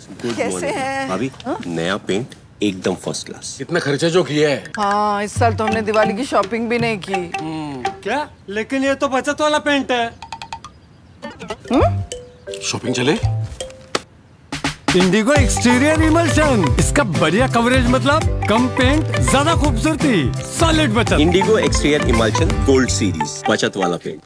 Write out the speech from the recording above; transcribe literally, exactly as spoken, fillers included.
कैसे हैं? भाभी नया पेंट एकदम फर्स्ट क्लास। इतना खर्चा जो किया है। हाँ, इस साल तो हमने दिवाली की शॉपिंग भी नहीं की। क्या? लेकिन ये तो बचत वाला पेंट है। शॉपिंग चले? इंडिगो एक्सटीरियर इमल्शन, इसका बढ़िया कवरेज मतलब कम पेंट ज्यादा खूबसूरती, सॉलिड बचत। Indigo exterior emulsion gold series, बचत वाला पेंट।